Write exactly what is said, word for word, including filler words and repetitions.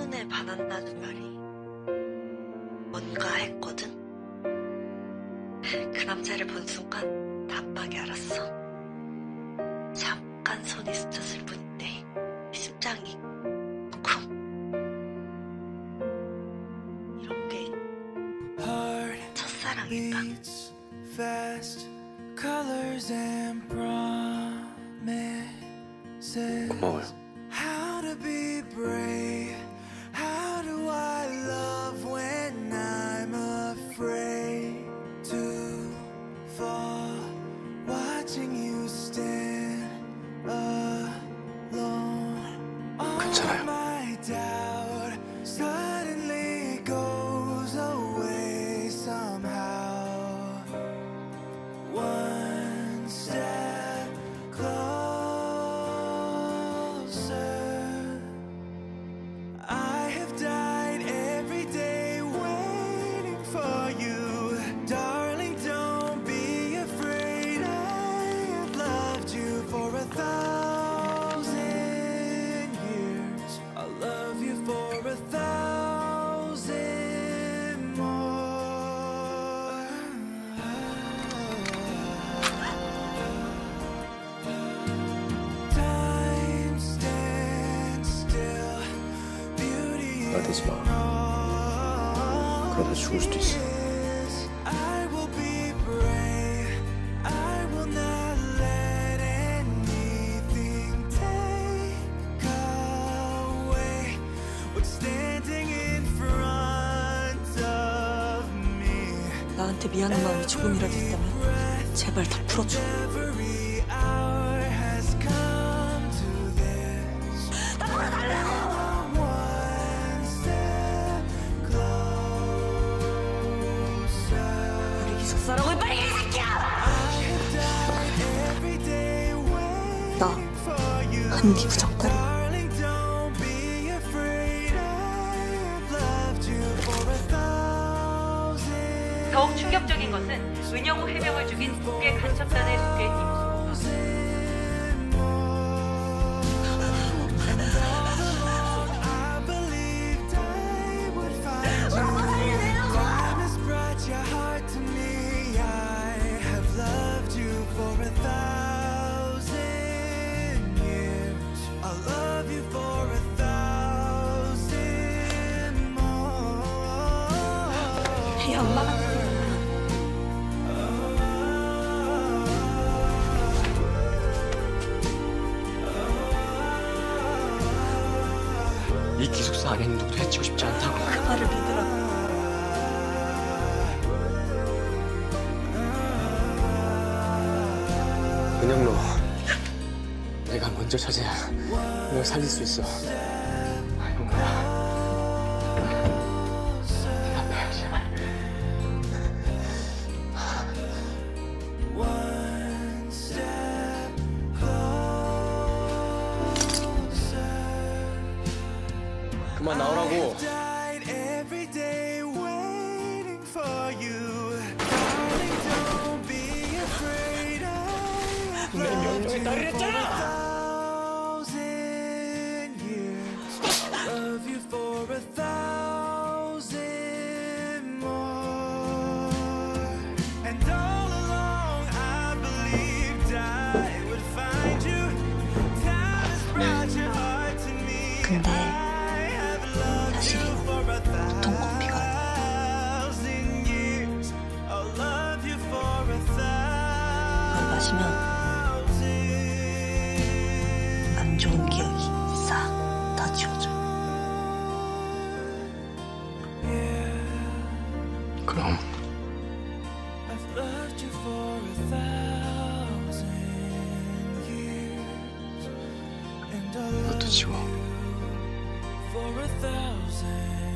첫눈에 반한다는 말이 뭔가 했거든? 그 남자를 본 순간 단박에 알았어. 잠깐 손이 스쳤을 뿐인데 심장이 쿵. 이런 게 첫사랑일까? 고마워요. 나대지 마. 그러다 죽을 수도 있어. 나한테 미안한 마음이 조금이라도 있다면 제발 다 풀어줘. 우리 기숙사라고 빨리 이 새끼야! 나 한기 부정딸. 더욱 충격적인 것은 은영우 해병을 죽인 북괴 간첩단의 속해 임수. 이 엄마가 이 기숙사 안에 있는 누구도 해치고 싶지 않다고. 그 말을 믿으라고. 은영로, 내가 먼저 찾아야 널 살릴 수 있어. 아, 영로야. 대답해, 제발. 그만 나오라고. 내 명령에 따르랬잖아. 근데 사실 이건 보통 커피가 아니야. 이걸 마시면 안 좋은 기억이 싹 다 지워져. 그럼 이것도 지워. For a thousand